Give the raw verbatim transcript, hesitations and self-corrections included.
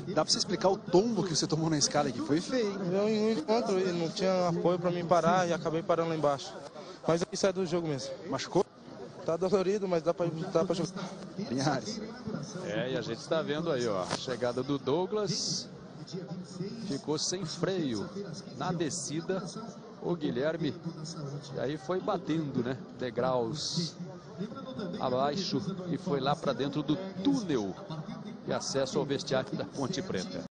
Dá pra você explicar o tombo que você tomou na escada aqui? Foi feio, hein? Eu em um encontro e não tinha apoio para mim parar e acabei parando lá embaixo. Mas isso é do jogo mesmo. Machucou? Tá dolorido, mas dá para dá pra jogar. Linhares. É, e a gente está vendo aí, ó, a chegada do Douglas. Ficou sem freio na descida. O Guilherme. E aí foi batendo, né? Degraus abaixo e foi lá para dentro do túnel de acesso ao vestiário da Ponte Preta.